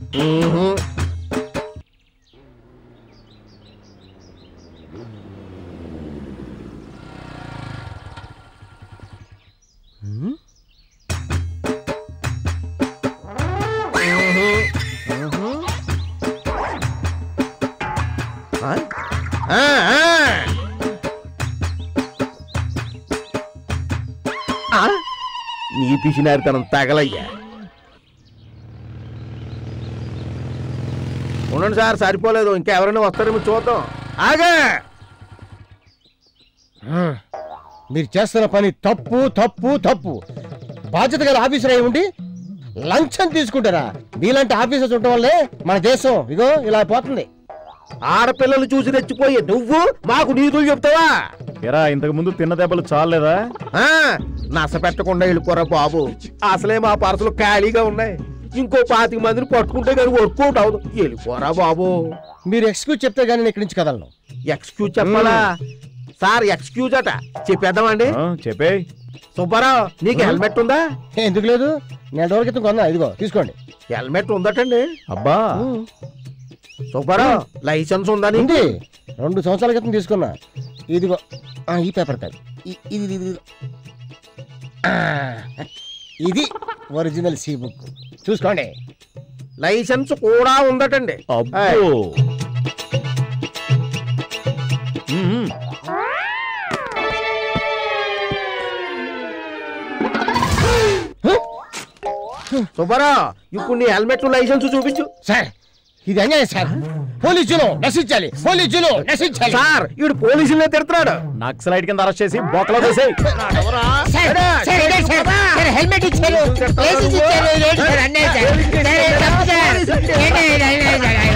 నీ పిసినారితనం తగలయ్యా. ఉండండి సార్, సరిపోలేదు, ఇంకా ఎవరైనా వస్తారేమో చూద్దాం. ఆగా, మీరు చేస్తున్న పని తప్పు తప్పు తప్పు. బాధ్యత గల ఆఫీసర్ అయి ఉండి లంచం తీసుకుంటారా? మీలాంటి ఆఫీసర్స్ ఉండటం వల్లే మన దేశం ఇగో ఇలా పోతుంది. ఆడపిల్లలు చూసి రెచ్చిపోయి నువ్వు మాకు నీతులు చెప్తావా? ఎరా, ఇంతకు ముందు తిన్న దెబ్బలు చాలేదా? నస పెట్టకుండా వెళ్ళిపోరా బాబు. అసలే మా పర్సులు ఖాళీగా ఉన్నాయి. ఇంకో 25 మందిని పట్టుకుంటే కానీ వర్కౌట్ అవదు. వెళ్ళిపోరా బాబు. మీరు ఎక్స్క్యూజ్ చెప్తే గానీ నేను ఇక్కడి నుంచి కదలను. ఎక్స్క్యూజ్ చెప్పాలా సార్? ఎక్స్క్యూజ్ అట చెప్పేద్దామండి. చెప్పే. సుబ్బారావు, నీకు హెల్మెట్ ఉందా? ఎందుకు లేదు, నేను రోజు క్రితం కొన్నా, ఇదిగో తీసుకోండి. హెల్మెట్ ఉందటండి. అబ్బా. సుబ్బారావు, లైసెన్స్ ఉందా నీకు? 2 సంవత్సరాల క్రితం తీసుకున్నా. ఇదిగో ఈ పేపర్ కాదు, ఇది ఒరిజినల్ సి బుక్, చూసుకోండి. లైసెన్స్ కూడా ఉందటండి. సుబ్బారావు, ఇప్పుడు నీ హెల్మెట్ లైసెన్స్ చూపించు. సార్, ఇది అన్యాయం సార్. పోలీసులు నశించాలి, పోలీసులు నశించాలి. సార్, ఈడు పోలీసులనే తిడుతున్నాడు. నక్సలైట్ కింద అరెస్ట్ చేసి బొక్కలో వేసేయ్. హెల్మెట్ ఇచ్చారు,